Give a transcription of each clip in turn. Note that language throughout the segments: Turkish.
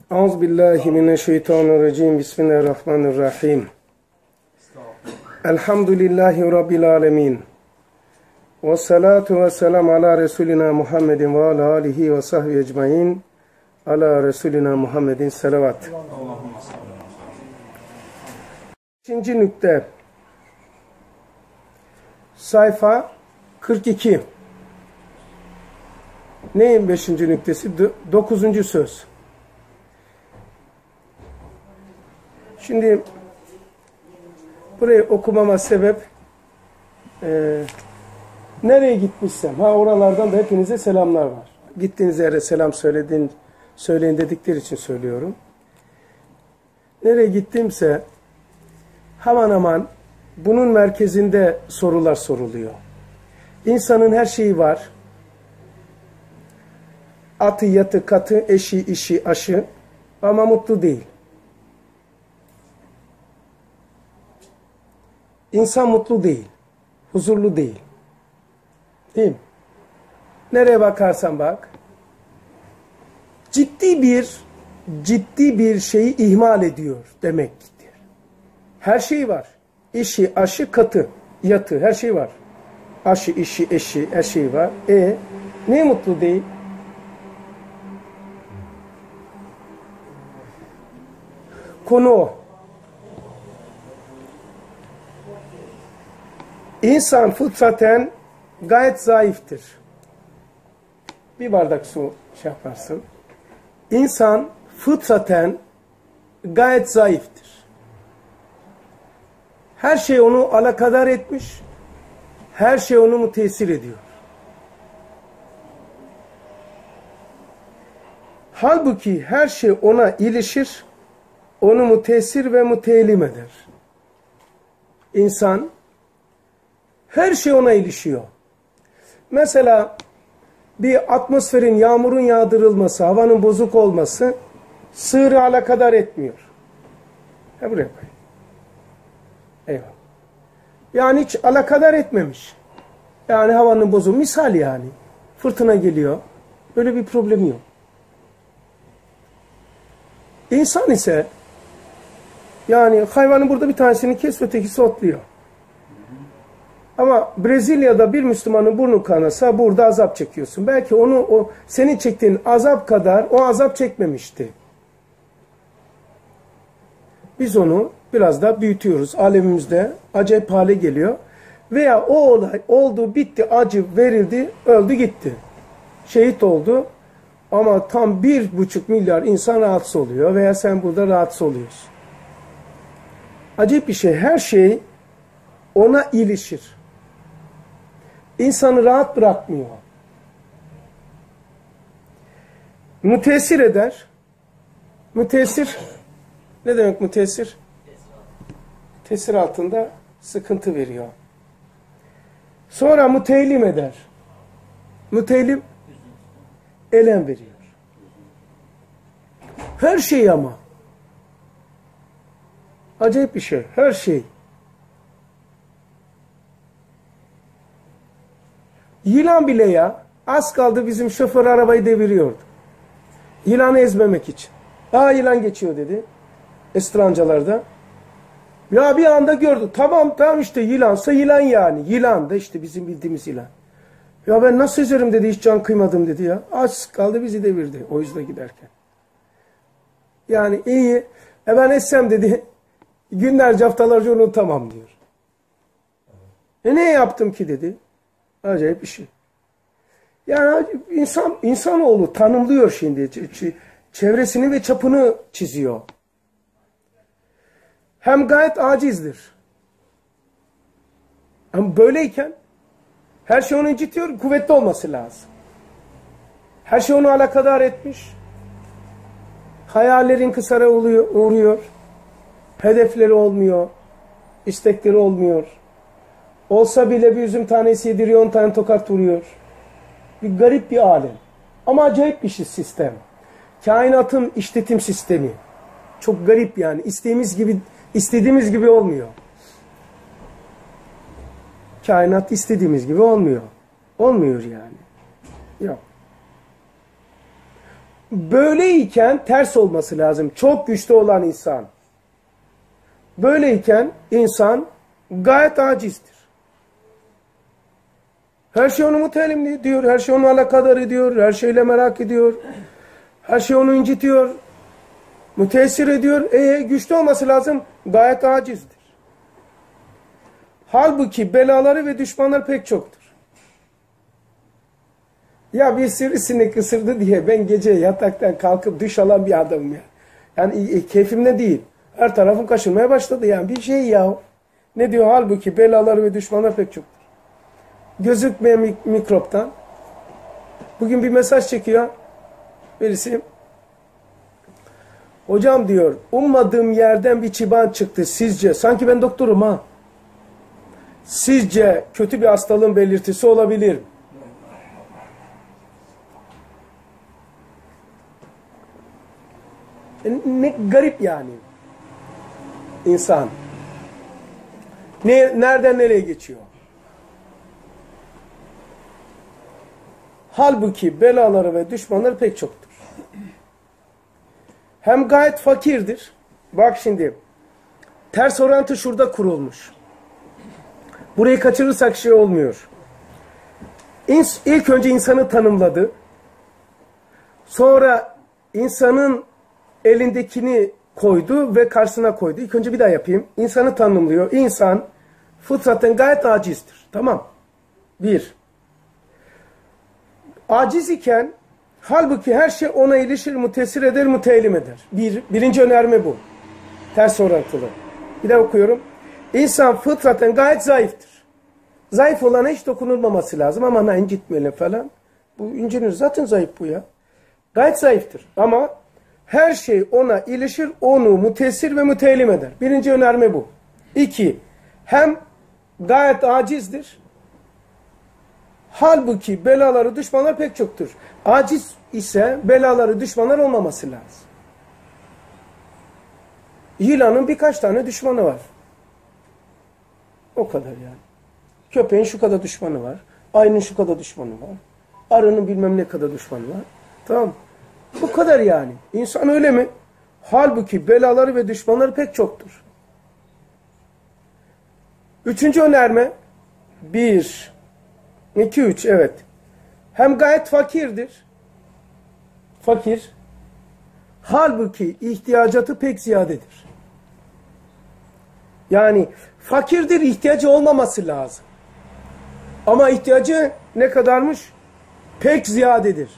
Euzubillahimineşşeytanirracim. Bismillahirrahmanirrahim. Elhamdülillahi Rabbil alemin. Ve salatu ve selam ala Resulina Muhammedin ve ala alihi ve sahbihi ecmain. Ala Resulina Muhammedin salavat. 5. nükte. Sayfa 42. Neyin 5. nüktesi? 9. söz. Şimdi burayı okumama sebep nereye gitmişsem, oralardan da hepinize selamlar var. Gittiğiniz yere selam söyleyin dedikleri için söylüyorum. Nereye gittimse hemen hemen bunun merkezinde sorular soruluyor. İnsanın her şeyi var. Atı, yatı, katı, eşi, işi, aşı ama mutlu değil. İnsan mutlu değil, huzurlu değil. Değil mi? Nereye bakarsan bak, ciddi bir şeyi ihmal ediyor demektir. Her şey var. İşi, aşı, katı, yatı, her şey var. Aşı, işi, eşi, her şey var. Niye mutlu değil? Konu o. İnsan fıtraten gayet zayıftır. Bir bardak su şey yaparsın. İnsan fıtraten gayet zayıftır. Her şey onu alakadar etmiş. Her şey onu müteessir ediyor. Halbuki her şey ona ilişir, onu müteessir ve müteellim eder. İnsan her şey ona ilişiyor. Mesela bir atmosferin, yağmurun yağdırılması, havanın bozuk olması sığırı alakadar etmiyor. Buraya koy. Eyvallah. Yani hiç alakadar etmemiş. Yani havanın bozuk. Misal yani. Fırtına geliyor. Böyle bir problemi yok. İnsan ise yani hayvanın burada bir tanesini kes, ötekisi otluyor. Ama Brezilya'da bir Müslümanın burnu kanasa burada azap çekiyorsun. Belki senin çektiğin azap kadar o azap çekmemişti. Biz onu biraz daha büyütüyoruz. Alemimizde acayip hale geliyor. Veya o olay oldu, bitti, acı verildi, öldü gitti. Şehit oldu. Ama tam 1,5 milyar insan rahatsız oluyor. Veya sen burada rahatsız oluyorsun. Acayip bir şey. Her şey ona ilişir. İnsanı rahat bırakmıyor. Müteessir eder. Müteessir, ne demek müteessir? Tesir altında sıkıntı veriyor. Sonra müteellim eder. Müteellim, elem veriyor. Her şey ama. Acayip bir şey. Her şey. Yılan bile ya, az kaldı bizim şoför arabayı deviriyordu. Yılanı ezmemek için. Yılan geçiyor dedi. Estrancalarda. Ya bir anda gördü. Tamam işte yılansa yılan yani. Yılan da işte bizim bildiğimiz yılan. Ya ben nasıl ezerim dedi, hiç can kıymadım dedi ya. Az kaldı bizi devirdi o yüzden giderken. Yani iyi. Ben etsem dedi, günlerce haftalarca unutamam diyor. Ne yaptım ki dedi. Acayip bir şey. Yani insanoğlu tanımlıyor şimdi. Çevresini ve çapını çiziyor. Hem gayet acizdir. Ama böyleyken her şey onu incitiyor, kuvvetli olması lazım. Her şey onu alakadar etmiş. Hayallerin kısara uğruyor. Hedefleri olmuyor. İstekleri olmuyor. Olsa bile bir üzüm tanesi yediriyor, 10 tane tokat vuruyor. Bir garip bir alem. Ama acayip bir sistem. Kainatın işletim sistemi. Çok garip yani. İstediğimiz gibi olmuyor. Kainat istediğimiz gibi olmuyor. Olmuyor yani. Yok. böyleyken ters olması lazım. Çok güçlü olan insan. Böyleyken insan gayet acizdir. Her şey onu mutelim ediyor, her şey onu alakadar ediyor, her şeyle merak ediyor, her şey onu incitiyor, müteessir ediyor. Güçlü olması lazım, gayet acizdir. Halbuki belaları ve düşmanlar pek çoktur. Ya bir sivrisinek ısırdı diye ben gece yataktan kalkıp duş alan bir adamım ya. Yani keyfimde değil. Her tarafım kaşınmaya başladı yani. Bir şey ya. Ne diyor? Halbuki belaları ve düşmanlar pek çoktur. Gözükmeyen mikroptan. Bugün bir mesaj çekiyor birisi. Hocam diyor, ummadığım yerden bir çıban çıktı sizce. Sanki ben doktorum ha. Sizce kötü bir hastalığın belirtisi olabilir. Ne garip yani. İnsan. Nereden nereye geçiyor? Halbuki belaları ve düşmanları pek çoktur. Hem gayet fakirdir. Bak şimdi. Ters orantı şurada kurulmuş. Burayı kaçırırsak şey olmuyor. İlk önce insanı tanımladı. Sonra insanın elindekini koydu ve karşısına koydu. İlk önce bir daha yapayım. İnsanı tanımlıyor. İnsan fıtraten gayet acizdir. Tamam. Bir. Aciz iken halbuki her şey ona ilişir, mütesir eder, müteellim eder. Birinci önerme bu. Ters orantılı. Bir daha okuyorum. İnsan fıtraten gayet zayıftır. Zayıf olana hiç dokunulmaması lazım. Ama incitmeyelim falan. Bu incinir. Zaten zayıf bu ya. Gayet zayıftır. Ama her şey ona ilişir, onu mütesir ve müteellim eder. Birinci önerme bu. İki. Hem gayet acizdir. Halbuki belaları, düşmanlar pek çoktur. Aciz ise belaları, düşmanlar olmaması lazım. Yılanın birkaç tane düşmanı var. O kadar yani. Köpeğin şu kadar düşmanı var. Ayının şu kadar düşmanı var. Arının bilmem ne kadar düşmanı var. Tamam. Bu kadar yani. İnsan öyle mi? Halbuki belaları ve düşmanları pek çoktur. Üçüncü önerme. 1, 2, 3 evet. Hem gayet fakirdir. Fakir. Halbuki ihtiyacatı pek ziyadedir. Yani fakirdir, ihtiyacı olmaması lazım. Ama ihtiyacı ne kadarmış? Pek ziyadedir.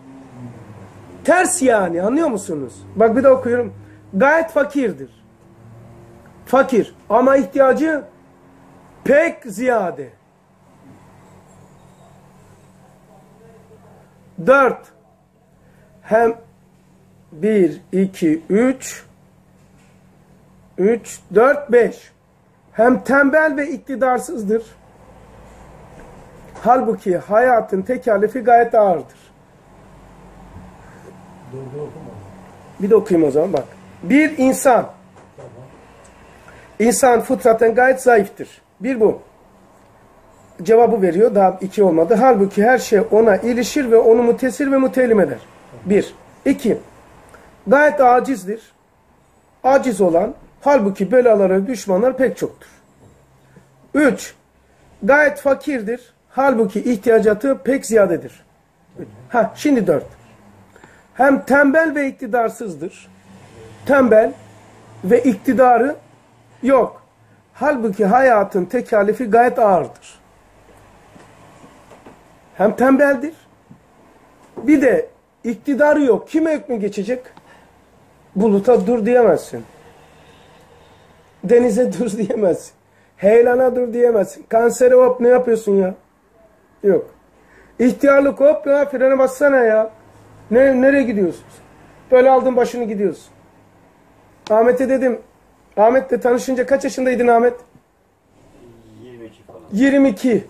Ters yani, anlıyor musunuz? Bak bir de okuyorum. Gayet fakirdir. Fakir ama ihtiyacı pek ziyade. 4. Hem 1, 2, 3, 4, 5. Hem tembel ve iktidarsızdır. Halbuki hayatın tekalifi gayet ağırdır. Bir de okuyayım o zaman bak. Bir insan. İnsan fıtraten gayet zayıftır. Bir bu. Cevabı veriyor. Daha 2 olmadı. Halbuki her şey ona ilişir ve onu mütesir ve müteellim eder. 1. 2. Gayet acizdir. Aciz olan, halbuki belaları, düşmanlar pek çoktur. 3. Gayet fakirdir. Halbuki ihtiyacatı pek ziyadedir. Şimdi 4. Hem tembel ve iktidarsızdır. Tembel ve iktidarı yok. Halbuki hayatın tekalifi gayet ağırdır. Hem tembeldir. Bir de iktidarı yok. Kime hükmü geçecek? Buluta dur diyemezsin. Denize dur diyemezsin. Heyelana dur diyemezsin. Kansere hop ne yapıyorsun ya? Yok. İhtiyarlık hop ya frene bassana ya. Nereye gidiyorsun? Böyle aldın başını gidiyorsun. Ahmet'e dedim. Ahmet'le tanışınca kaç yaşındaydın Ahmet? 22 falan. 22.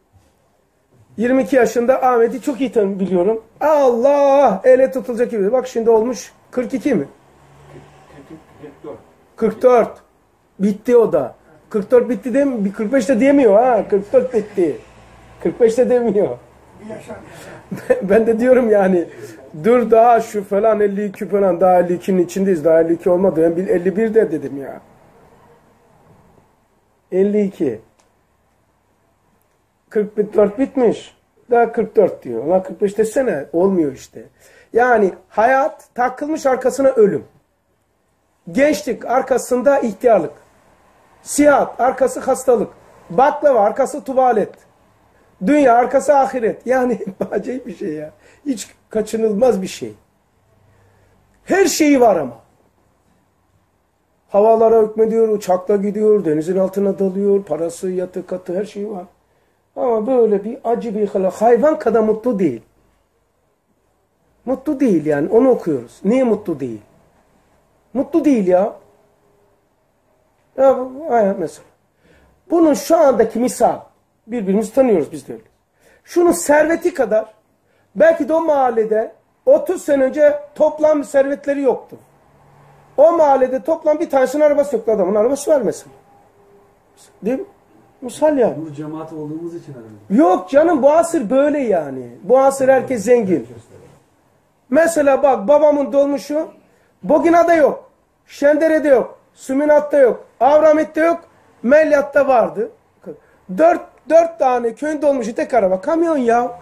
22 yaşında Ahmet'i çok iyi biliyorum. Allah! Ele tutulacak gibi. Bak şimdi olmuş 42 mi? 44. 44. Bitti o da. 44 bitti değil mi? 45 de diyemiyor ha. 44 bitti. 45 de demiyor. Ben de diyorum yani Dur daha şu falan 52 falan daha 52'nin içindeyiz. Daha 52 olmadı. Ben 51 de dedim ya. 52. 44 bitmiş. Daha 44 diyor. Ulan 45 desene. Olmuyor işte. Yani hayat takılmış arkasına ölüm. Gençlik arkasında ihtiyarlık. Sihat arkası hastalık. Baklava arkası tuvalet. Dünya arkası ahiret. Yani acayip bir şey ya. Hiç kaçınılmaz bir şey. Her şeyi var ama. Havalara hükmediyor, uçakla gidiyor, denizin altına dalıyor, parası, yatı, katı her şeyi var. Ama böyle bir acı bir hayvan kadar mutlu değil. Mutlu değil yani. Onu okuyoruz. Niye mutlu değil? Mutlu değil ya. Ya mesela. Bunun şu andaki misal. Birbirimizi tanıyoruz biz de öyle. Şunun serveti kadar belki de o mahallede 30 sene önce toplam servetleri yoktu. O mahallede toplam bir tanesinin arabası yoktu. Adamın arabası var mesela. Değil mi? Misal yani. Bu cemaat olduğumuz için herhalde. Yok canım bu asır böyle yani. Bu asır herkes zengin. Mesela bak babamın dolmuşu Bogina'da yok. Şendere'de yok. Süminat'ta yok. Avramit'te yok. Melyat'ta vardı. Dört tane köyün dolmuşu tek araba. Kamyon ya.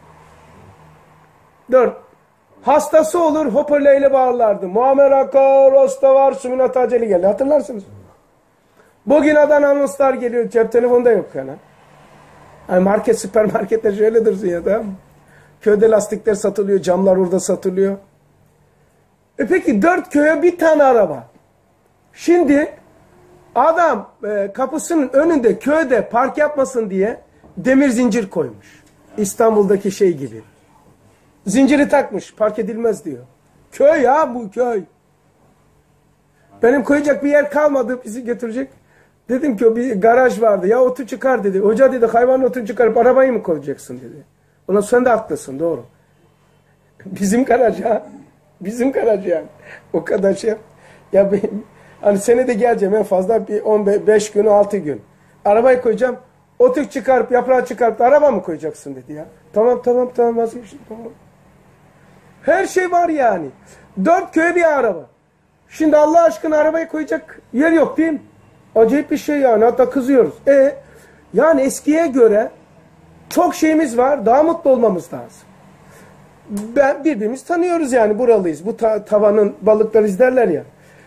4. Hastası olur hoparlörle bağırlardı. Muammer Akar hasta var Süminat aceli geldi. Hatırlarsınız. Bogina'dan anonslar geliyor. Cep telefonu da yok yani. Yani market süpermarketler şöyle dursun ya da. Köyde lastikler satılıyor. Camlar orada satılıyor. Peki 4 köye bir tane araba. Şimdi adam kapısının önünde köyde park yapmasın diye demir zincir koymuş. İstanbul'daki şey gibi. Zinciri takmış. Park edilmez diyor. Köy ya bu köy. Benim koyacak bir yer kalmadı. Bizi götürecek. Dedim ki o bir garaj vardı. Ya otu çıkar dedi. Hoca dedi hayvanın otunu çıkarıp arabayı mı koyacaksın dedi. Ona sen de haklısın doğru. Bizim garaj ha. Bizim garaj yani. O kadar şey. Ya benim, hani senede geleceğim en fazla bir 15 gün 6 gün. Arabayı koyacağım. Otu çıkarıp yaprağı çıkarıp araba mı koyacaksın dedi ya. Tamam vazgeçtim tamam. Her şey var yani. 4 köye bir araba. Şimdi Allah aşkına arabayı koyacak yer yok değil mi? Acayip bir şey yani. Hatta kızıyoruz. Yani eskiye göre çok şeyimiz var. Daha mutlu olmamız lazım. Birbirimizi tanıyoruz yani. Buralıyız. Bu tavanın balıklar izlerler ya.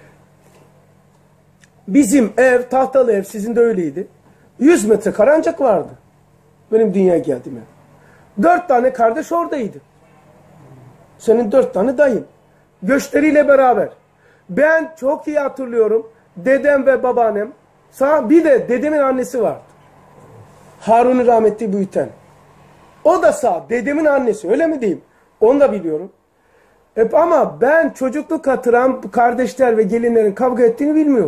Bizim ev, tahtalı ev sizin de öyleydi. 100 metrekare ancak vardı. Benim dünyaya geldiğim ev. 4 tane kardeş oradaydı. Senin 4 tane dayın. Göçleriyle beraber. Ben çok iyi hatırlıyorum. Dedem ve babaannem. Bir de dedemin annesi vardı. Harun'u rahmetli büyüten. O da dedemin annesi öyle mi diyeyim? Onu da biliyorum. Ama ben çocukluk hatıram kardeşler ve gelinlerin kavga ettiğini bilmiyorum.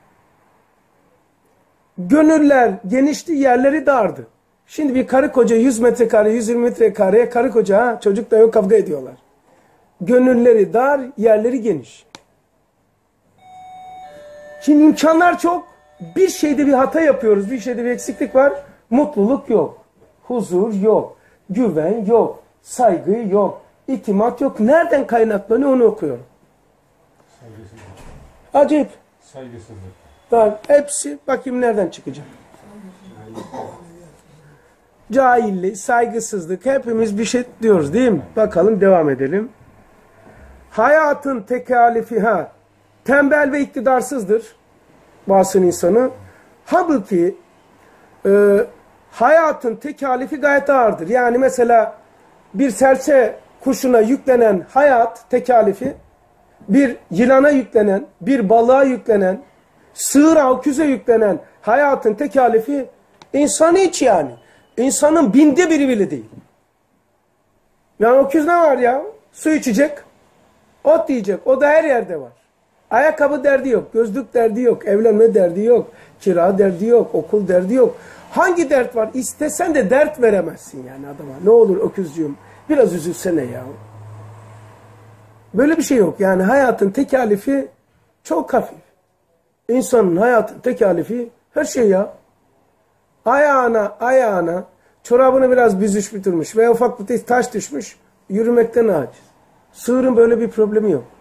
Gönüller genişti, yerleri dardı. Şimdi bir karı koca 100 metrekare, 120 metrekareye karı koca çocuk da yok kavga ediyorlar. Gönülleri dar, yerleri geniş. Şimdi imkanlar çok. Bir şeyde bir hata yapıyoruz, bir şeyde bir eksiklik var. Mutluluk yok, huzur yok, güven yok, saygı yok, itimat yok. Nereden kaynaklanıyor onu okuyorum. Saygısızlık. Acayip. Saygısızlık. Daha hepsi bakayım nereden çıkacak. Cahillik, saygısızlık hepimiz bir şey diyoruz değil mi? Bakalım devam edelim. Hayatın tekalifi tembel ve iktidarsızdır bazı insanı. Halbuki hayatın tekalifi gayet ağırdır. Yani mesela bir serçe kuşuna yüklenen hayat tekalifi, bir yılana yüklenen, bir balığa yüklenen, sığır öküze yüklenen hayatın tekalifi insanı hiç yani. İnsanın 1/1000 bile değil. Yani öküz ne var ya? Su içecek, ot yiyecek. O da her yerde var. Ayakkabı derdi yok, gözlük derdi yok, evlenme derdi yok, kira derdi yok, okul derdi yok. Hangi dert var? İstesen de dert veremezsin yani adama. Ne olur öküzcüğüm biraz üzülsene ya. Böyle bir şey yok. Yani hayatın tekalifi çok hafif. İnsanın hayatın tekalifi her şey ya. Ayağına çorabını biraz büzüş bitirmiş veya ufak bir taş düşmüş, yürümekten aciz. Sığırın böyle bir problemi yok.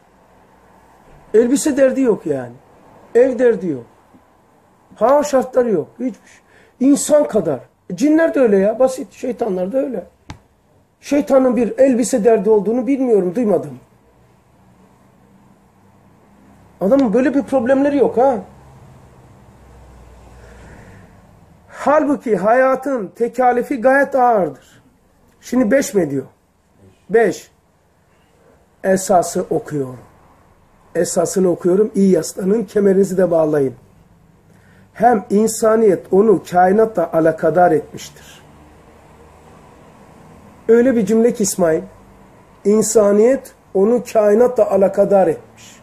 Elbise derdi yok yani. Ev derdi yok. Hava şartları yok. Hiçbir şey. İnsan kadar. Cinler de öyle ya. Basit. Şeytanlar da öyle. Şeytanın bir elbise derdi olduğunu bilmiyorum. Duymadım. Adamın böyle bir problemleri yok ha. Halbuki hayatın tekalifi gayet ağırdır. Şimdi 5 mi diyor? 5. Esası okuyorum. Esasını okuyorum. İyi yaslanın. Kemerinizi de bağlayın. Hem insaniyet onu kainatla alakadar etmiştir. Öyle bir cümle ki İsmail, insaniyet onu kainatla alakadar etmiş.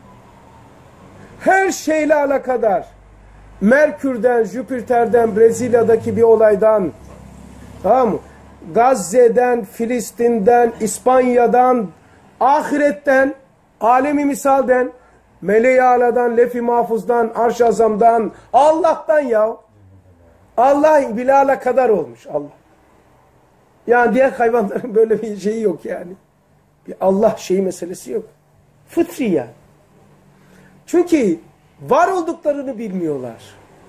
Her şeyle alakadar. Merkür'den, Jüpiter'den, Brezilya'daki bir olaydan, tamam mı? Gazze'den, Filistin'den, İspanya'dan, ahiretten, alemi misalden, Meleği Ala'dan, Lef-i Mahfuz'dan, Arş-ı Azam'dan, Allah'tan ya. Allah bile alakadar olmuş Allah. Yani diğer hayvanların böyle bir şeyi yok yani. Bir Allah şeyi meselesi yok. Fıtri yani. Çünkü var olduklarını bilmiyorlar.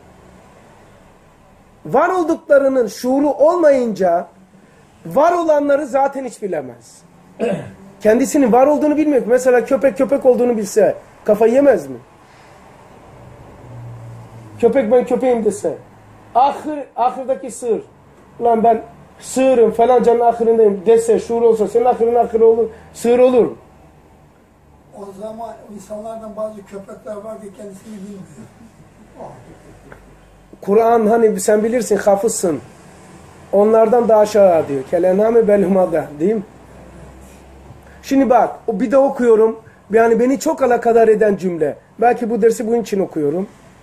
Var olduklarının şuuru olmayınca var olanları zaten hiç bilemez. Kendisinin var olduğunu bilmiyor. Mesela köpek olduğunu bilse kafayı yemez mi? Köpek ben köpeğim dese. Ahirdeki sığır. Ulan ben sığırım falancanın ahirindeyim dese, şuur olsa senin ahirinin ahiri olur. Sığır olur mu? O zaman insanlardan bazı köpekler var ki kendisini bilmiyor. Kur'an hani sen bilirsin, hafızsın. Onlardan daha aşağı diyor. Kelename belhumada değil mi? Şimdi bak bir de okuyorum. Yani beni çok alakadar eden cümle. Belki bu dersi bunun için okuyorum.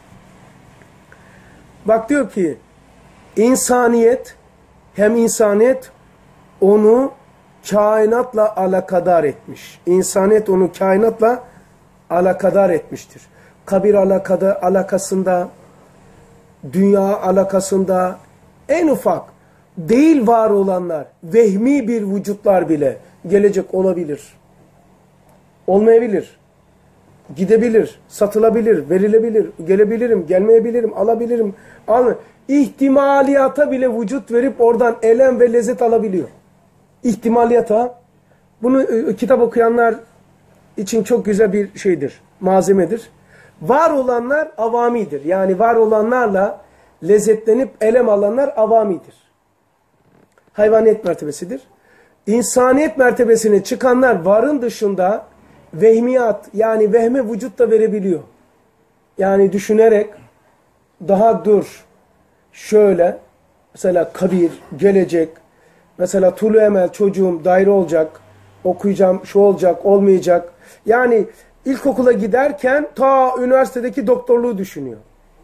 Bak diyor ki insaniyet hem insaniyet onu kainatla alakadar etmiş. İnsaniyet onu kainatla alakadar etmiştir. Kabir alakasında, dünya alakasında en ufak değil var olanlar, vehmi bir vücutlar bile gelecek olabilir. Olmayabilir. Gidebilir, satılabilir, verilebilir, gelebilirim, gelmeyebilirim, alabilirim. İhtimaliyata bile vücut verip oradan elem ve lezzet alabiliyor. İhtimaliyata. Bunu kitap okuyanlar için çok güzel bir şeydir, malzemedir. Var olanlar avamidir. Yani var olanlarla lezzetlenip elem alanlar avamidir. Hayvaniyet mertebesidir. İnsaniyet mertebesine çıkanlar varın dışında vehmiyat yani vehme vücut da verebiliyor. Yani düşünerek daha dur şöyle mesela kabir, gelecek mesela tulu emel çocuğum daire olacak, okuyacağım şu olacak, olmayacak. Yani ilkokula giderken ta üniversitedeki doktorluğu düşünüyor.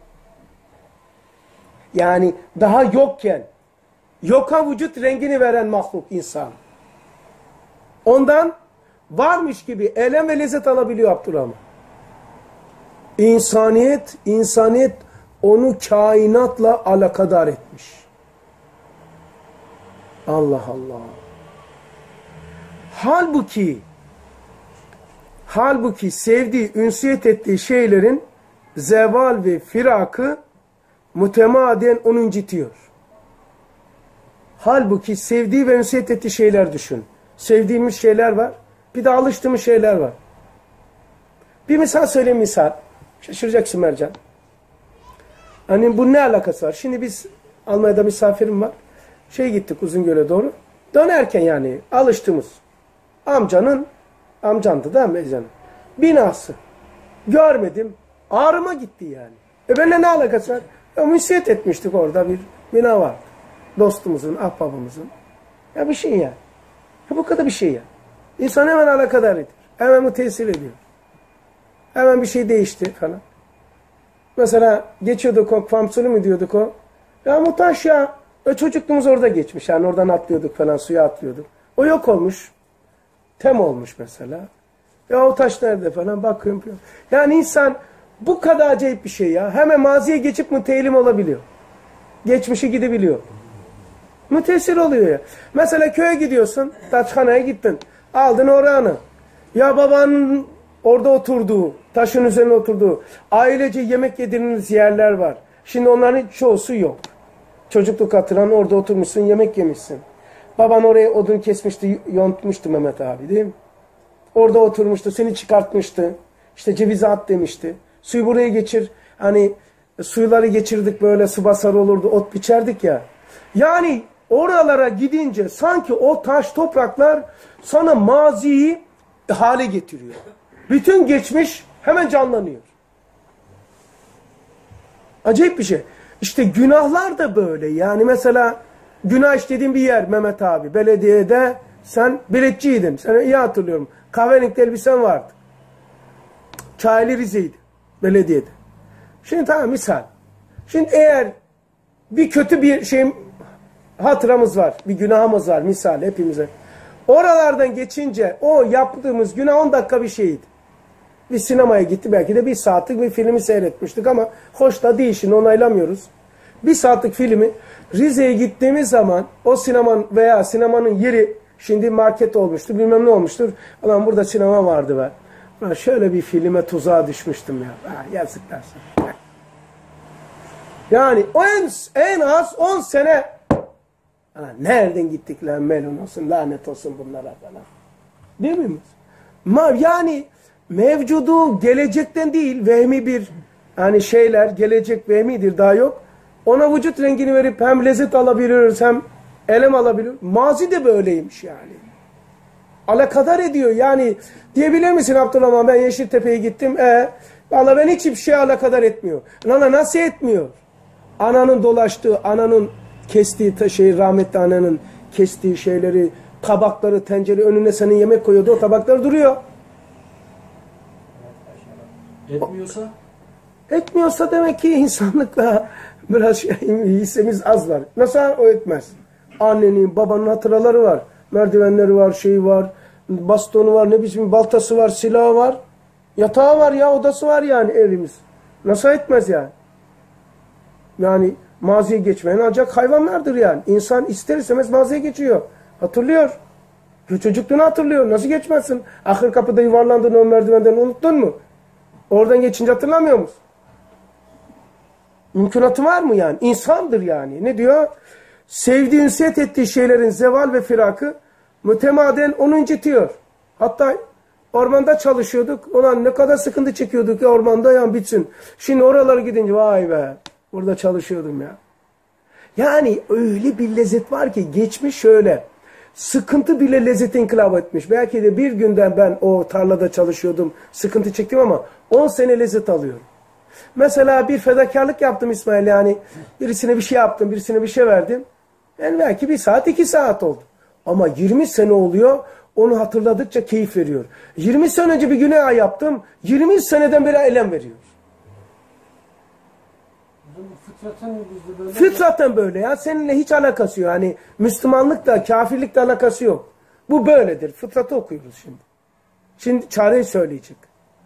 Yani daha yokken yoka vücut rengini veren mahluk insan. Ondan varmış gibi elem ve lezzet alabiliyor Abdurrahman. İnsaniyet onu kainatla alakadar etmiş. Allah Allah. Halbuki sevdiği, ünsiyet ettiği şeylerin zeval ve firakı mütemadiyen onu incitiyor. Halbuki sevdiği ve ünsiyet ettiği şeyler düşün. Sevdiğimiz şeyler var. Bir de alıştığımız şeyler var. Bir misal söyleyeyim misal. Şaşıracaksın Mercan. Hani bu ne alakası var? Şimdi biz Almanya'da misafirim var. Gittik Uzungöl'e doğru. Dönerken yani alıştığımız amcandı da Mercan. Binası. Görmedim. Ağrıma gitti yani. Benimle ne alakası var? Müsiyet etmiştik orada bir bina var. Dostumuzun, ahbabımızın. Ya bir şey yani. Bu kadar bir şey ya. İnsan hemen alakadar ediyor. Hemen müteessir ediyor. Hemen bir şey değişti falan. Mesela geçiyorduk o, Famsülü mü diyorduk o. Ya muhtaç ya. Çocukluğumuz orada geçmiş. Yani oradan atlıyorduk falan, suya atlıyorduk. O yok olmuş. Tem olmuş mesela. Ya o taş nerede falan bakıyorum. Yani insan bu kadar acayip bir şey ya. Hemen maziye geçip müteellim olabiliyor. Geçmişe gidebiliyor. Müteessir oluyor ya. Mesela köye gidiyorsun, taşhanaya gittin. Aldın oranı. Ya babanın orada oturduğu, taşın üzerine oturduğu, ailece yemek yediğiniz yerler var. Şimdi onların çoğusu yok. Çocukluk hatıran orada oturmuşsun, yemek yemişsin. Baban oraya odun kesmişti, yontmuştu Mehmet abi değil mi? Orada oturmuştu, seni çıkartmıştı. İşte cevizi at demişti. Suyu buraya geçir. Hani suyları geçirdik böyle, su basar olurdu, ot biçerdik ya. Yani oralara gidince sanki o taş topraklar sana maziyi hale getiriyor. Bütün geçmiş hemen canlanıyor. Acayip bir şey. İşte günahlar da böyle. Yani mesela günah işlediğin bir yer Mehmet abi. Belediyede sen biletçiydin. Sen iyi hatırlıyorum. Kahverengi elbisen vardı. Çayeli Rize'ydi. Belediyede. Şimdi tamam misal. Şimdi eğer bir kötü bir şey hatıramız var. Bir günahımız var misal hepimize. Oralardan geçince o yaptığımız günah 10 dakika bir şeydi. Bir sinemaya gitti, belki de 1 saatlik bir filmi seyretmiştik ama hoş da değil, şimdi onaylamıyoruz. 1 saatlik filmi Rize'ye gittiğimiz zaman o sinemanın veya sinemanın yeri şimdi market olmuştur, bilmem ne olmuştur. Ulan burada sinema vardı be. Ulan şöyle bir filme tuzağa düşmüştüm ya. Yazıklar sana. Yani en az 10 sene nereden gittik lan, melun olsun, lanet olsun bunlara falan. Değil mi? Yani mevcudu gelecekten değil, vehmi bir hani şeyler, gelecek vehmidir, daha yok. Ona vücut rengini verip hem lezzet alabiliyoruz hem elem alabiliyoruz. Mazi de böyleymiş yani. Alakadar ediyor yani. Diyebilir misin Abdurrahman, ben Yeşiltepe'ye gittim. Vallahi ben hiçbir şey alakadar etmiyor. Lan nasıl etmiyor? Ananın dolaştığı, ananın kestiği şeyi, rahmetli ananın kestiği şeyleri, tabakları, tencere önüne senin yemek koyuyordu, o tabaklar duruyor. Etmiyorsa? Etmiyorsa demek ki insanlıkla biraz hissemiz az var. Nasıl o etmez? Annenin, babanın hatıraları var. Merdivenleri var, şeyi var, bastonu var, ne biçim baltası var, silahı var. Yatağı var ya, odası var yani evimiz. Nasıl etmez yani? Yani maziye geçmeyen ancak hayvanlardır yani. İnsan ister istemez maziye geçiyor. Hatırlıyor. Çocukluğunu hatırlıyor. Nasıl geçmezsin? Ahır kapıda yuvarlandığını o merdivenden unuttun mu? Oradan geçince hatırlamıyor musun? Mümkünatı var mı yani? İnsandır yani. Ne diyor? Sevdiği, ünsiyet ettiği şeylerin zeval ve firakı mütemaden onu incitiyor. Hatta ormanda çalışıyorduk. Ulan ne kadar sıkıntı çekiyorduk ya ormanda, ya bitsin. Şimdi oralara gidince vay be, burada çalışıyordum ya. Yani öyle bir lezzet var ki geçmiş şöyle. Sıkıntı bile lezzeti inkılap etmiş. Belki de bir günden ben o tarlada çalışıyordum. Sıkıntı çektim ama 10 sene lezzet alıyorum. Mesela bir fedakarlık yaptım İsmail, yani birisine bir şey yaptım, birisine bir şey verdim. Yani belki 1 saat 2 saat oldu. Ama 20 sene oluyor, onu hatırladıkça keyif veriyor. 20 sene önce bir günah yaptım, 20 seneden beri elem veriyor. Fıtraten böyle ya, seninle hiç alakası yok. Hani Müslümanlıkla, kafirlikle alakası yok. Bu böyledir. Fıtratı okuyoruz şimdi. Şimdi çareyi söyleyecek.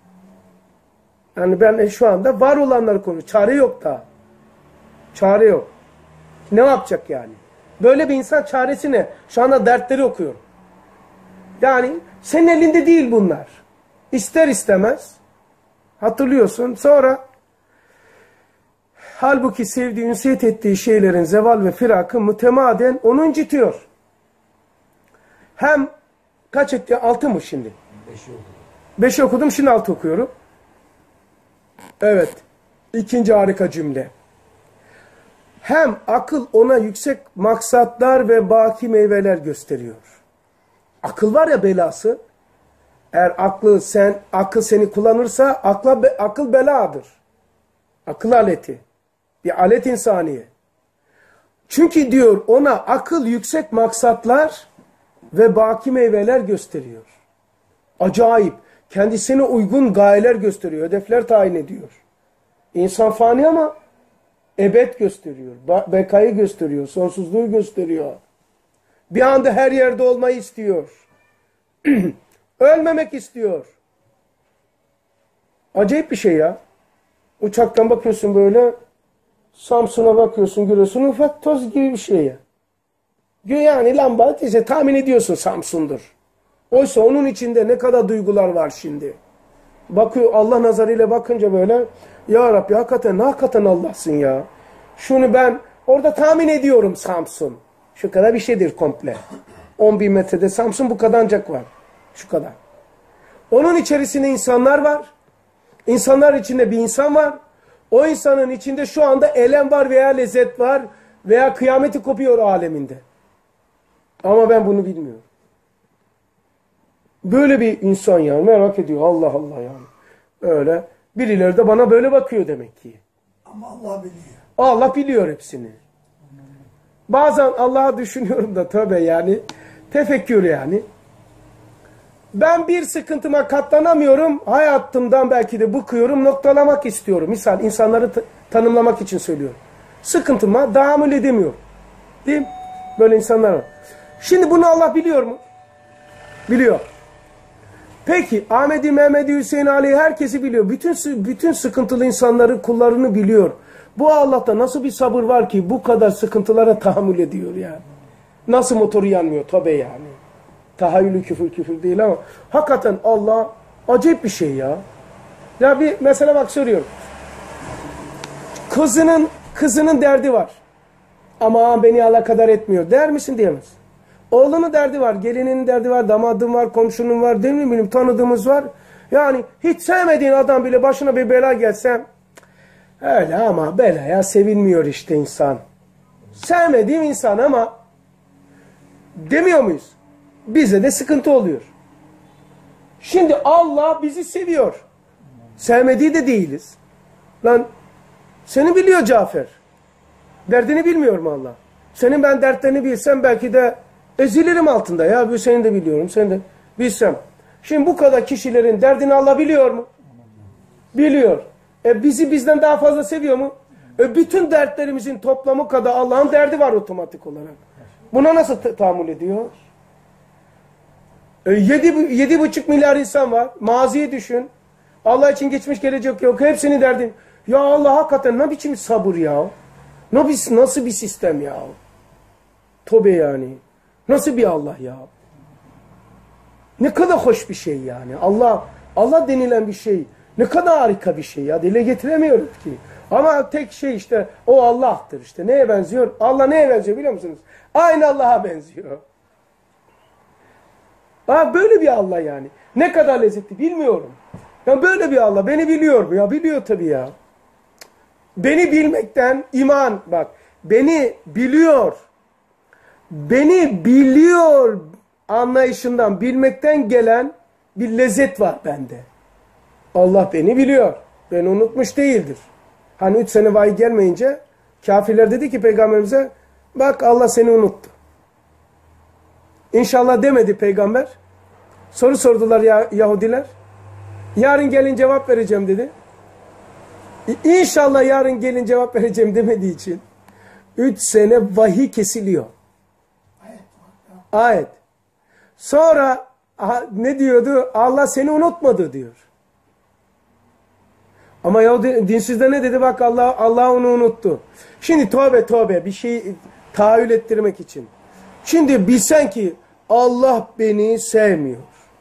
Yani ben şu anda var olanları konuşuyorum. Çare yok daha. Çare yok. Ne yapacak yani? Böyle bir insan çaresi ne? Şu anda dertleri okuyorum. Yani senin elinde değil bunlar. İster istemez. Hatırlıyorsun. Sonra halbuki sevdiği, ünsiyet ettiği şeylerin zeval ve firakı mütemaden onu incitiyor. Hem kaç etti? 6 mı şimdi? 5'i oldu. 5'i okudum, şimdi 6 okuyorum. Evet. 2. harika cümle. Hem akıl ona yüksek maksatlar ve baki meyveler gösteriyor. Akıl var ya belası. Eğer akıl seni kullanırsa akıl beladır. Akıl aleti. Bir alet insaniye. Çünkü diyor ona akıl yüksek maksatlar ve baki meyveler gösteriyor. Acayip. Kendisine uygun gayeler gösteriyor. Hedefler tayin ediyor. İnsan fani ama ebed gösteriyor. Bekayı gösteriyor. Sonsuzluğu gösteriyor. Bir anda her yerde olmayı istiyor. Ölmemek istiyor. Acayip bir şey ya. Uçaktan bakıyorsun böyle, Samsun'a bakıyorsun, görüyorsun, ufak toz gibi bir şey ya. Yani lamba işte tahmin ediyorsun Samsun'dur. Oysa onun içinde ne kadar duygular var şimdi. Bakıyor Allah nazarıyla bakınca böyle, ya Rabbi hakikaten Allah'sın ya. Şunu ben orada tahmin ediyorum Samsun. Şu kadar bir şeydir komple. 10.000 metrede Samsun bu kadar ancak var. Şu kadar. Onun içerisinde insanlar var. İnsanlar içinde bir insan var. O insanın içinde şu anda elem var veya lezzet var. Veya kıyameti kopuyor aleminde. Ama ben bunu bilmiyorum. Böyle bir insan yani merak ediyor. Allah Allah yani. Öyle. Birileri de bana böyle bakıyor demek ki. Ama Allah biliyor. Allah biliyor hepsini. Bazen Allah'a düşünüyorum da tövbe yani. Tefekkür yani. Ben bir sıkıntıma katlanamıyorum. Hayatımdan belki de bıkıyorum. Noktalamak istiyorum. Misal insanları tanımlamak için söylüyorum. Sıkıntıma tahammül edemiyorum. Değil mi? Böyle insanlar var. Şimdi bunu Allah biliyor mu? Biliyor. Peki Ahmedi, Mehmedi, Hüseyin, Ali herkesi biliyor. Bütün sıkıntılı insanları, kullarını biliyor. Bu Allah'ta nasıl bir sabır var ki bu kadar sıkıntılara tahammül ediyor yani. Nasıl motoru yanmıyor tabi yani. Tahayyülü küfür değil ama hakikaten Allah acayip bir şey ya. Ya bir mesela bak soruyorum. Kızının derdi var. Ama beni alakadar etmiyor. Der misin diyemez. Oğlunun derdi var, gelinin derdi var, damadın var, komşunun var, değil mi benim tanıdığımız var. Yani hiç sevmediğin adam bile başına bir bela gelse öyle ama belaya sevinmiyor işte insan. Sevmediğim insan ama demiyor muyuz? Bize de sıkıntı oluyor. Şimdi Allah bizi seviyor. Sevmediği de değiliz. Lan seni biliyor Cafer. Derdini bilmiyor mu Allah? Senin ben dertlerini bilsem belki de ezilirim altında ya. Bu seni de biliyorum. Seni de bilsem. Şimdi bu kadar kişilerin derdini Allah biliyor mu? Biliyor. Bizi bizden daha fazla seviyor mu? Bütün dertlerimizin toplamı kadar Allah'ın derdi var otomatik olarak. Buna nasıl tahammül ediyor? 7,5 milyar insan var. Maziyi düşün. Allah için geçmiş gelecek yok. Hepsini derdin. Ya Allah hakikaten ne biçim sabır ya? Nasıl bir sistem ya? Tövbe yani. Nasıl bir Allah ya? Ne kadar hoş bir şey yani. Allah denilen bir şey. Ne kadar harika bir şey ya. Dile getiremiyoruz ki. Ama tek şey işte o Allah'tır işte. Neye benziyor? Allah neye benziyor biliyor musunuz? Aynı Allah'a benziyor. Böyle bir Allah yani. Ne kadar lezzetli bilmiyorum. Ya böyle bir Allah beni biliyor mu? Ya biliyor tabii ya. Beni bilmekten iman bak. Beni biliyor. Beni biliyor anlayışından bilmekten gelen bir lezzet var bende. Allah beni biliyor. Beni unutmuş değildir. Hani 3 sene vahiy gelmeyince kafirler dedi ki peygamberimize bak Allah seni unuttu. İnşallah demedi peygamber. Soru sordular Yahudiler. Yarın gelin cevap vereceğim dedi. İnşallah yarın gelin cevap vereceğim demediği için 3 sene vahiy kesiliyor. Ayet. Sonra ne diyordu? Allah seni unutmadı diyor. Ama Yahudi dinsizde ne dedi? Bak Allah onu unuttu. Şimdi tövbe bir şey tahayyül ettirmek için. Şimdi bilsen ki Allah beni sevmiyor.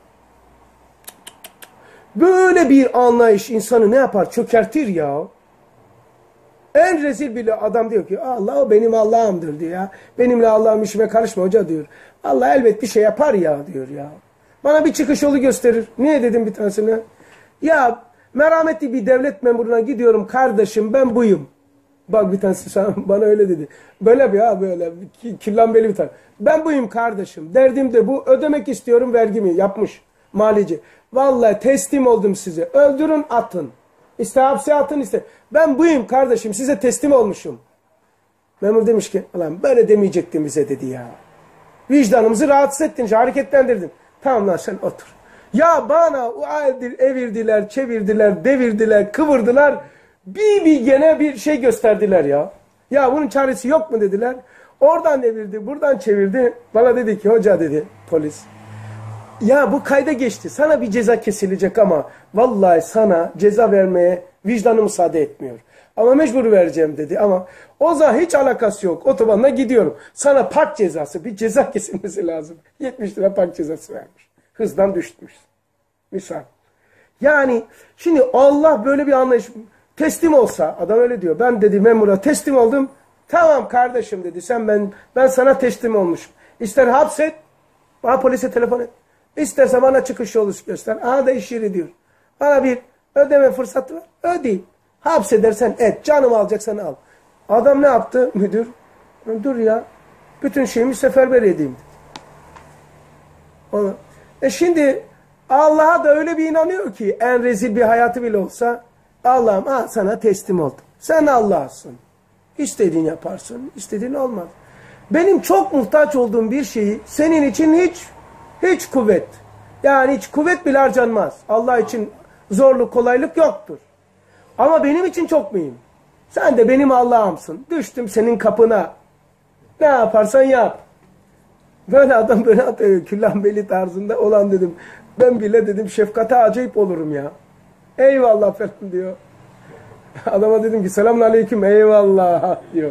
Böyle bir anlayış insanı ne yapar? Çökertir ya. En rezil bile adam diyor ki Allah o benim Allah'ımdır diyor ya. Benimle Allah'ım işime karışma hoca diyor. Allah elbet bir şey yapar ya diyor ya. Bana bir çıkış yolu gösterir. Niye dedim bir tanesine? Ya merhametli bir devlet memuruna gidiyorum kardeşim ben buyum. Bak bir tanesi bana öyle dedi. Böyle bir böyle kirlenbeli bir tane. Ben buyum kardeşim. Derdim de bu. Ödemek istiyorum vergimi. Yapmış malici. Vallahi teslim oldum size. Öldürün atın. İşte hapse atın işte. Ben buyum kardeşim. Size teslim olmuşum. Memur demiş ki ulan böyle demeyecektin bize dedi ya. Vicdanımızı rahatsız ettin. Hareketlendirdin. Tamam lan sen otur. Ya bana evirdiler, çevirdiler, devirdiler, kıvırdılar. Bir gene bir şey gösterdiler ya. Ya bunun çaresi yok mu dediler. Oradan evirdi, buradan çevirdi. Bana dedi ki hoca dedi polis. Ya bu kayda geçti. Sana bir ceza kesilecek ama vallahi sana ceza vermeye vicdanım müsaade etmiyor. Ama mecbur vereceğim dedi ama o zaman hiç alakası yok. Otobanla gidiyorum. Sana park cezası bir ceza kesilmesi lazım. 70 lira park cezası vermiş. Hızdan düşmüş. Misal. Yani şimdi Allah böyle bir anlayış, teslim olsa, adam öyle diyor. Ben dedi memura teslim oldum. Tamam kardeşim dedi. Ben sana teslim olmuşum. İster hapset, bana polise telefon et. İsterse bana çıkış yolu göster. Aha da iş yeri diyor. Bana bir ödeme fırsatı var. Ödeyim. Hapsedersen et. Canımı alacaksan al. Adam ne yaptı müdür? Dur ya. Bütün şeyimi seferber edeyim. Şimdi Allah'a da öyle bir inanıyor ki en rezil bir hayatı bile olsa Allah'ım sana teslim oldum. Sen Allah'sın. İstediğin yaparsın. İstediğin olmaz. Benim çok muhtaç olduğum bir şeyi senin için hiç kuvvet. Yani hiç kuvvet bile harcanmaz. Allah için zorluk, kolaylık yoktur. Ama benim için çok mühim. Sen de benim Allah'ımsın. Düştüm senin kapına. Ne yaparsan yap. Böyle adam böyle atıyor. Küllambeli tarzında olan dedim. Ben bile dedim şefkate acayip olurum ya. Eyvallah falan diyor. Adama dedim ki selamun aleyküm eyvallah diyor.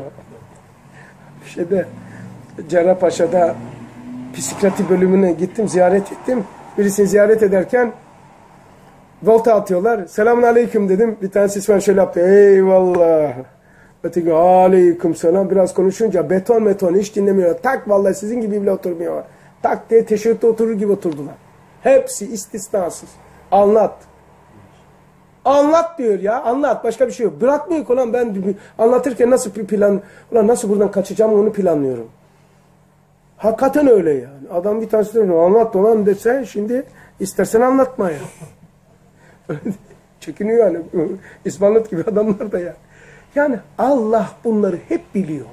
Cerrahpaşa'da psikiyatri bölümüne gittim, ziyaret ettim. Birisini ziyaret ederken volta atıyorlar. Selamun aleyküm dedim. Bir tanesi İsmail şöyle yaptı. Eyvallah. Öteki aleyküm selam. Biraz konuşunca beton hiç dinlemiyor. Tak vallahi sizin gibi bile oturmuyor. Tak diye teşebbütte oturur gibi oturdular. Hepsi istisnasız. Anlat. Anlat diyor ya. Anlat. Başka bir şey yok. Bırakmıyor ki ulan ben anlatırken nasıl bir plan, ulan nasıl buradan kaçacağım onu planlıyorum. Hakikaten öyle yani. Adam bir tanesi diyor anlat ulan dese şimdi istersen anlatma ya. Çekiniyor yani. İsmail gibi adamlar da ya. Yani Allah bunları hep biliyor.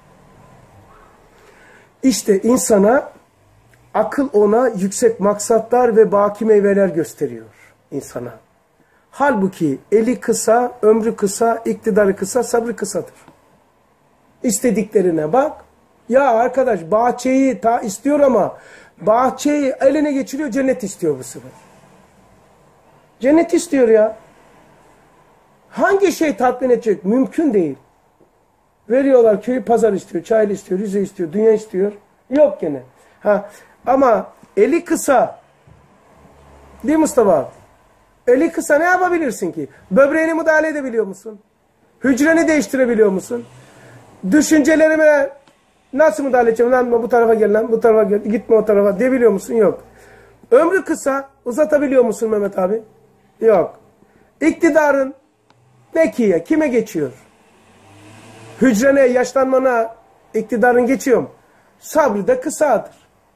İşte insana akıl ona yüksek maksatlar ve baki meyveler gösteriyor insana. Halbuki eli kısa, ömrü kısa, iktidarı kısa, sabrı kısadır. İstediklerine bak. Ya arkadaş bahçeyi istiyor ama bahçeyi eline geçiriyor, cennet istiyor bu sefer. Cennet istiyor ya. Hangi şey tatmin edecek? Mümkün değil. Veriyorlar köyü pazar istiyor, Çaylı istiyor, Rize istiyor, dünya istiyor. Yok gene. Ama eli kısa. Değil Mustafa? Eli kısa ne yapabilirsin ki? Böbreğini müdahale edebiliyor musun? Hücreni değiştirebiliyor musun? Düşüncelerime nasıl müdahale edeceğim? Lan bu tarafa gel lan, bu tarafa gel, gitme o tarafa diyebiliyor musun? Yok. Ömrü kısa, uzatabiliyor musun Mehmet abi? Yok. İktidarın ne ki ya? Kime geçiyor? Hücrene, yaşlanmana iktidarın geçiyor mu? Sabrı da kısadır.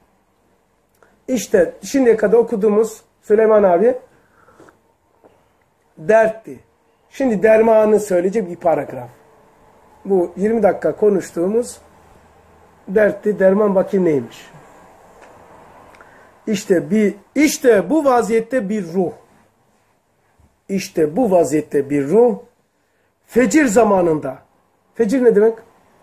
İşte şimdiye kadar okuduğumuz Süleyman abi dertti. Şimdi dermanı söyleyecek bir paragraf. Bu 20 dakika konuştuğumuz dertti. Derman bakayım neymiş. İşte bu vaziyette bir ruh. İşte bu vaziyette bir ruh fecir zamanında. Fecir ne demek?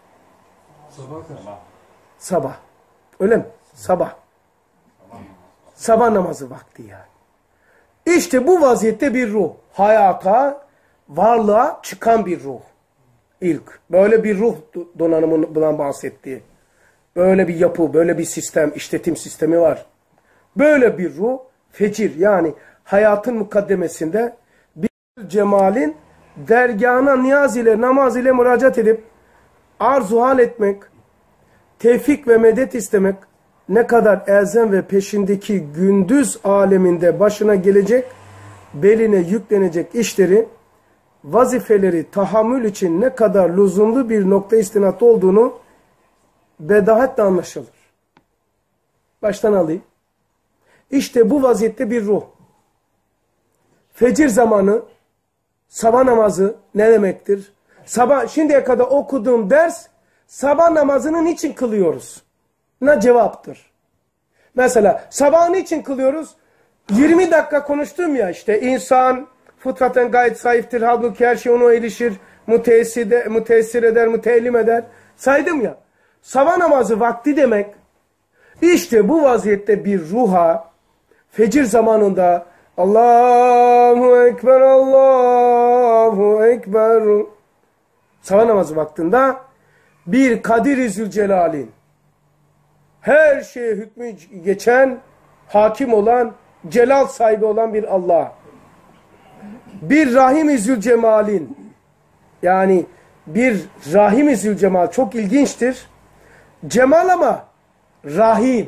Sabah. Öyle mi? Sabah. Sabah namazı vakti yani. İşte bu vaziyette bir ruh. Hayata, varlığa çıkan bir ruh. İlk. Böyle bir ruh donanımından bahsettiği. Böyle bir yapı, böyle bir sistem, işletim sistemi var. Böyle bir ruh, fecir yani hayatın mukaddemesinde bir cemalin dergâhına niyaz ile, namaz ile müracaat edip arzu hal etmek, tevfik ve medet istemek ne kadar elzem ve peşindeki gündüz aleminde başına gelecek, beline yüklenecek işleri, vazifeleri tahammül için ne kadar lüzumlu bir nokta istinat olduğunu bedahetle anlaşılır. Baştan alayım. İşte bu vaziyette bir ruh. Fecir zamanı, sabah namazı ne demektir? Şimdiye kadar okuduğum ders, sabah namazını niçin kılıyoruz? Ne cevaptır. Mesela sabah niçin kılıyoruz? 20 dakika konuştum ya işte insan fıtraten gayet zayıftır. Halbuki her şey ona ilişir. Müteessir eder, müteellim eder. Saydım ya. Sabah namazı vakti demek. İşte bu vaziyette bir ruha fecir zamanında Allahu Ekber, Allahu Ekber sabah namazı vaktinde bir Kadir-i Zülcelal'in her şeye hükmü geçen hakim olan, celal sahibi olan bir Allah. Bir Rahim-i Zülcemal'in, yani bir Rahim-i Zülcemal çok ilginçtir. Cemal ama Rahim.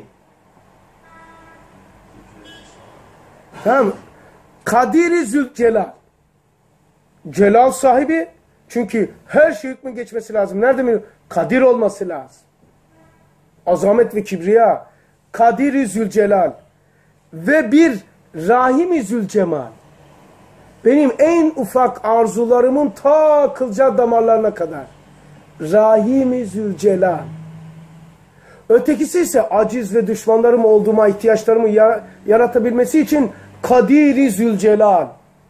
Tamam mı? Kadir-i Zülcelal. Celal sahibi. Çünkü her şey hükmün geçmesi lazım. Nerede mi? Kadir olması lazım. Azamet ve kibriya. Kadir-i Zülcelal. Ve bir Rahim-i Zülcemal. Benim en ufak arzularımın ta kılcal damarlarına kadar. Rahim-i Zülcelal. Ötekisi ise aciz ve düşmanlarım olduğuma, ihtiyaçlarımı yaratabilmesi için Kadir-i Zülcelal.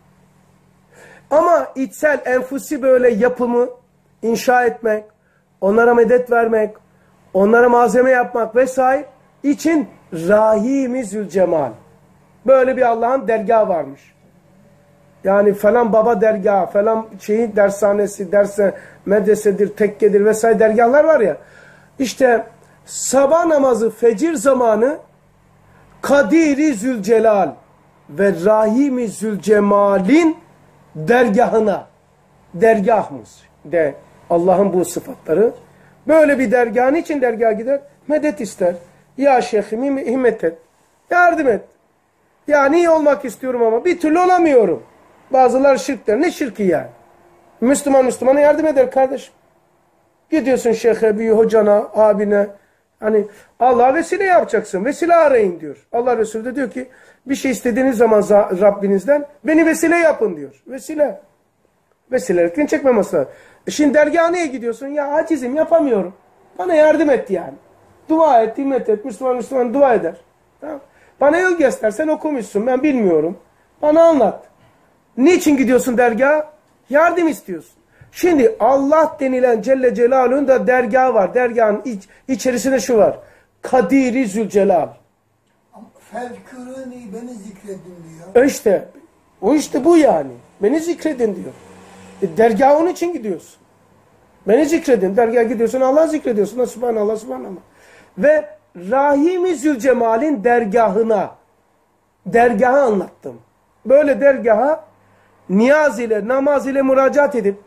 Ama içsel, enfusi böyle yapımı inşa etmek, onlara medet vermek, onlara malzeme yapmak vesaire için Rahim-i Zülcemal. Böyle bir Allah'ın dergahı varmış. Yani falan baba dergahı, falan şeyin dershanesi, medresedir, tekkedir vesaire dergahlar var ya. İşte sabah namazı, fecir zamanı Kadir-i Zülcelal ve Rahim-i Zülcemal'in dergahına, dergahımız de Allah'ın bu sıfatları. Böyle bir dergahın için dergaha gider, medet ister. Ya şeyhim himmet et, yardım et. Yani iyi olmak istiyorum ama bir türlü olamıyorum. Bazıları şirk der. Ne şirki yani? Müslümana yardım eder kardeşim. Gidiyorsun şeyhe, bir hocana, abine. Hani Allah'a vesile yapacaksın. Vesile arayın diyor. Allah Resulü de diyor ki bir şey istediğiniz zaman Rabbinizden beni vesile yapın diyor. Vesile. Vesilelikten çekmemesi lazım. Şimdi dergaha niye gidiyorsun? Ya acizim, yapamıyorum. Bana yardım et yani. Dua et, himmet et. Müslüman dua eder. Tamam. Bana yol göster. Sen okumuşsun. Ben bilmiyorum. Bana anlat. Niçin gidiyorsun dergaha? Yardım istiyorsun. Şimdi Allah denilen Celle Celaluhu'nun da dergahı var. Dergahın içerisinde şu var. Kadir-i Zülcelal. Fevkürünü beni zikredin diyor. İşte bu yani. Beni zikredin diyor. Dergaha onun için gidiyorsun. Beni zikredin. Dergaha gidiyorsun, Allah'ı zikrediyorsun. Subhanallah, subhanallah. Ve Rahim-i Zülcemal'in dergahına, dergahı anlattım. Böyle dergaha niyaz ile, namaz ile müracaat edip,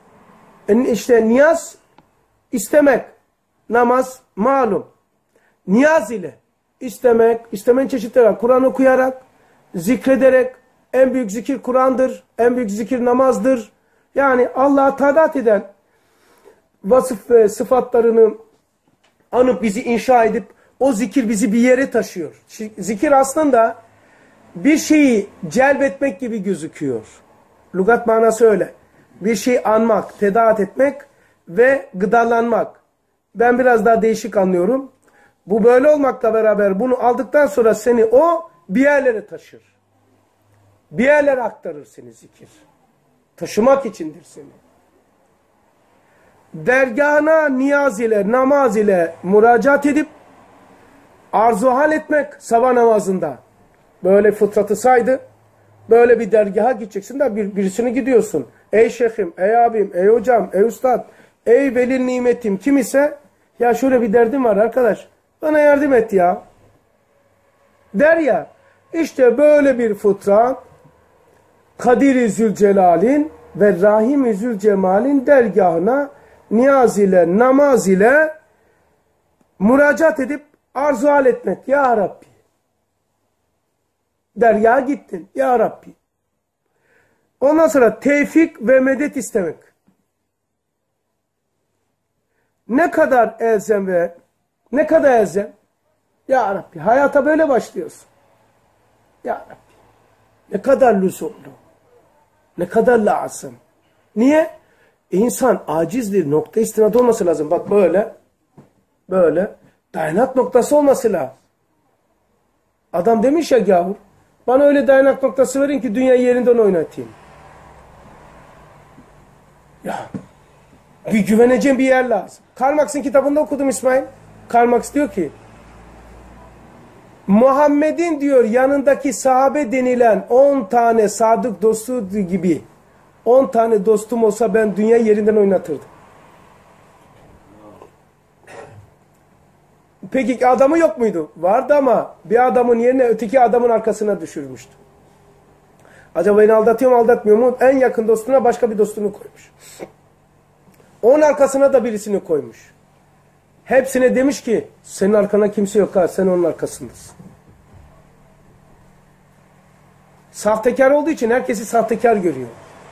işte niyaz istemek, namaz malum. Niyaz ile istemek, istemenin çeşitleri var. Kur'an okuyarak, zikrederek, en büyük zikir Kur'an'dır, en büyük zikir namazdır. Yani Allah'a taat eden vasıf ve sıfatlarını anıp bizi inşa edip o zikir bizi bir yere taşıyor. Zikir aslında bir şeyi celbetmek gibi gözüküyor. Lügat manası öyle. Bir şeyi anmak, tedaat etmek ve gıdalanmak. Ben biraz daha değişik anlıyorum. Bu böyle olmakla beraber bunu aldıktan sonra seni o bir yerlere taşır. Bir yerlere aktarır seni zikir. Taşımak içindir seni. Dergahına niyaz ile, namaz ile müracaat edip arzu hal etmek sabah namazında. Böyle fıtratı saydı. Böyle bir dergaha gideceksin de birisini gidiyorsun. Ey şeyhim, ey abim, ey hocam, ey ustad, ey veli nimetim kim ise ya şöyle bir derdim var arkadaş. Bana yardım et ya. Der ya. İşte böyle bir fıtrat Kadir-i Zülcelal'in ve Rahim-i Zülcemal'in dergahına niyaz ile, namaz ile müracaat edip arzu hal etmek. Ya Rabbi. Dergaha gittin. Ya Rabbi. Ondan sonra tevfik ve medet istemek. Ne kadar elzem ve ne kadar elzem? Ya Rabbi. Hayata böyle başlıyorsun. Ya Rabbi. Ne kadar lüzumlu. Ne kadar lazım. Niye? İnsan acizdir. Nokta istinad olması lazım. Bak böyle. Böyle. Dayanak noktası olması lazım. Adam demiş ya gavur. Bana öyle dayanak noktası verin ki dünyayı yerinden oynatayım. Ya. Bir güveneceğim bir yer lazım. Karl Marx'ın kitabında okudum İsmail. Karl Marx diyor ki Muhammed'in diyor yanındaki sahabe denilen 10 tane sadık dostu gibi 10 tane dostum olsa ben dünyayı yerinden oynatırdım. Peki adamı yok muydu? Vardı ama bir adamın yerine öteki adamın arkasına düşürmüştü. Acaba beni aldatıyor mu aldatmıyor mu? En yakın dostuna başka bir dostunu koymuş. Onun arkasına da birisini koymuş. Hepsine demiş ki senin arkana kimse yok ha, sen onun arkasındasın. Sahtekar olduğu için herkesi sahtekar görüyor.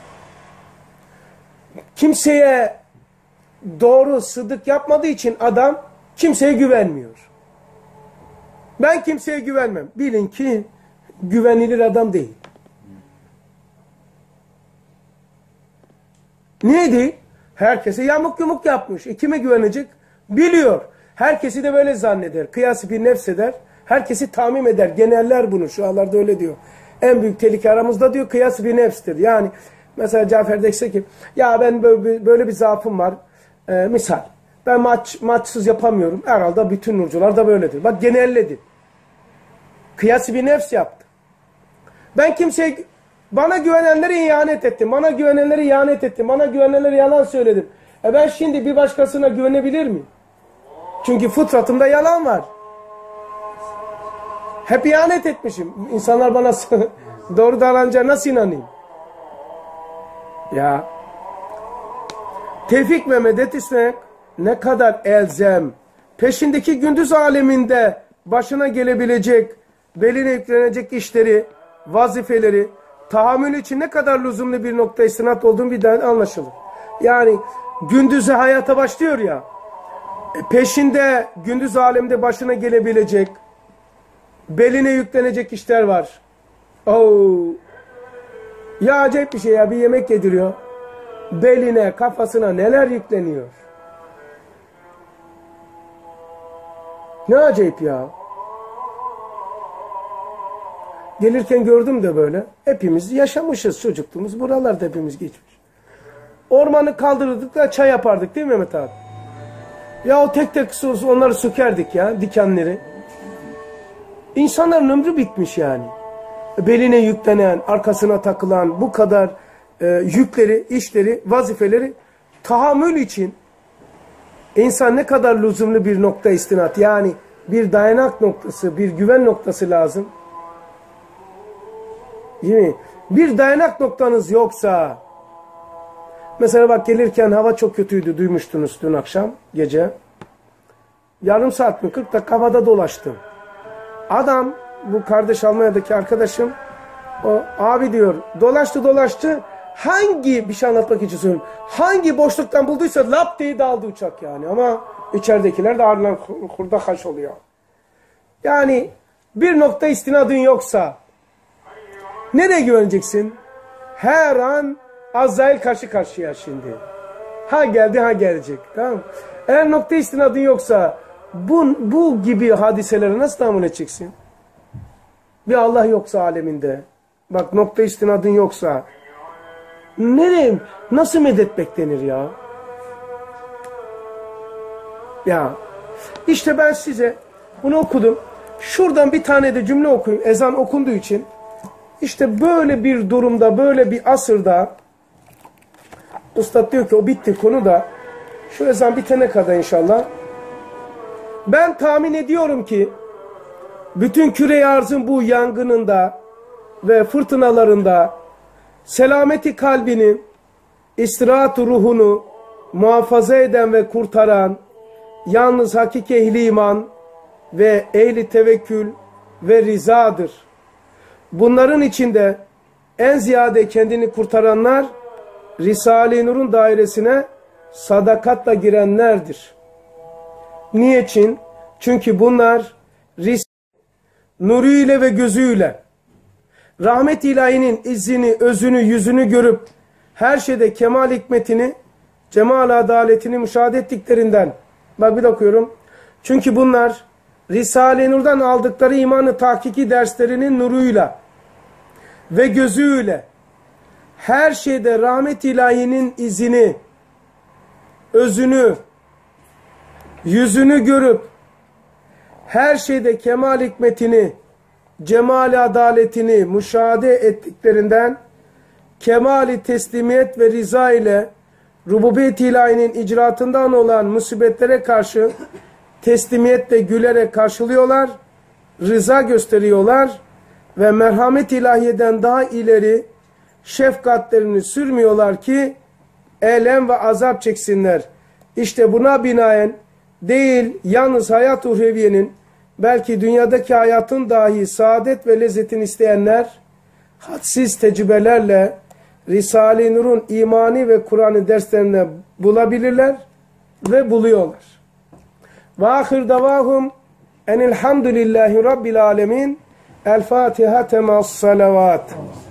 Kimseye doğru sıdık yapmadığı için adam kimseye güvenmiyor. Ben kimseye güvenmem. Bilin ki güvenilir adam değil. Neydi? Herkese yamuk yumuk yapmış. Kime güvenecek? Biliyor. Herkesi de böyle zanneder. Kıyası bir nefs eder. Herkesi tamim eder. Geneller bunu. Şu anlarda öyle diyor. En büyük tehlike aramızda diyor kıyası bir nefstir. Yani mesela Cafer dese ki ya ben böyle bir zaafım var. Misal ben maçsız yapamıyorum. Herhalde bütün nurcular da böyledir. Bak genelledi. Kıyası bir nefs yaptı. Ben kimseye bana güvenenlere ihanet ettim. Bana güvenenlere ihanet ettim. Bana güvenenlere yalan söyledim. Ben şimdi bir başkasına güvenebilir miyim? Çünkü fıtratımda yalan var. Hep ihanet etmişim. İnsanlar bana doğru davranınca nasıl inanayım? Ya. Tevfik ve medet istemek ne kadar elzem. Peşindeki gündüz aleminde başına gelebilecek, beline yüklenecek işleri, vazifeleri, tahammül için ne kadar lüzumlu bir nokta istinat olduğunu birden anlaşılır. Yani gündüzü hayata başlıyor ya, peşinde gündüz alemde başına gelebilecek, beline yüklenecek işler var. Oo. Ya acayip bir şey ya, bir yemek yediriyor. Beline, kafasına neler yükleniyor. Ne acayip ya. Gelirken gördüm de böyle. Hepimiz yaşamışız, çocukluğumuz. Buralarda hepimiz geçmiş. Ormanı kaldırırdık da çay yapardık değil mi Mehmet abi? Ya o tek tek onları sökerdik ya, dikenleri. İnsanların ömrü bitmiş yani. Beline yüklenen, arkasına takılan bu kadar yükleri, işleri, vazifeleri tahammül için insan ne kadar lüzumlu bir nokta istinat. Yani bir dayanak noktası, bir güven noktası lazım. Değil mi? Bir dayanak noktanız yoksa, mesela bak gelirken hava çok kötüydü, duymuştunuz dün akşam gece. Yarım saat mi 40 dakika havada dolaştım. Adam, bu kardeş Almanya'daki arkadaşım, o abi diyor dolaştı hangi bir şey anlatmak için söylüyorum, hangi boşluktan bulduysa lap diye daldı uçak yani, ama içeridekiler de ardından kurda kaş oluyor. Yani bir nokta istinadın yoksa nereye güveneceksin? Her an Azrail karşı karşıya şimdi. Ha geldi ha gelecek. Tamam. Eğer nokta istinadın yoksa bu gibi hadiselere nasıl tahammül edeceksin? Bir Allah yoksa aleminde. Bak nokta istinadın yoksa. Nereye? Nasıl medet beklenir ya? Ya. İşte ben size bunu okudum. Şuradan bir tane de cümle okuyayım. Ezan okunduğu için. İşte böyle bir durumda, böyle bir asırda Üstad diyor ki o bitti konu da şu ezan bitene kadar inşallah. Ben tahmin ediyorum ki bütün küre-i arzın bu yangınında ve fırtınalarında selameti kalbini, istirahat ruhunu muhafaza eden ve kurtaran yalnız hakiki ehli iman ve ehli tevekkül ve rizadır. Bunların içinde en ziyade kendini kurtaranlar Risale-i Nur'un dairesine sadakatla girenlerdir. Niçin? Çünkü bunlar nuruyla ve gözüyle rahmet ilahinin izini, özünü, yüzünü görüp her şeyde kemal hikmetini, cemal adaletini müşahede ettiklerinden. Bak bir de okuyorum. Çünkü bunlar Risale-i Nur'dan aldıkları imanı tahkiki derslerinin nuruyla ve gözüyle her şeyde rahmet ilahinin izini, özünü, yüzünü görüp her şeyde kemal hikmetini, cemal adaletini müşahede ettiklerinden kemali teslimiyet ve rıza ile rububiyet ilahinin icraatından olan musibetlere karşı teslimiyetle gülerek karşılıyorlar, rıza gösteriyorlar ve merhamet ilahiyeden daha ileri şefkatlerini sürmüyorlar ki elem ve azap çeksinler. İşte buna binaen değil yalnız hayat uhreviyenin, belki dünyadaki hayatın dahi saadet ve lezzetini isteyenler hadsiz tecrübelerle Risale-i Nur'un imani ve Kur'an'ı derslerinde bulabilirler ve buluyorlar. Ve ahir davahum enilhamdülillahi rabbil alemin. El Fatiha temas salavat.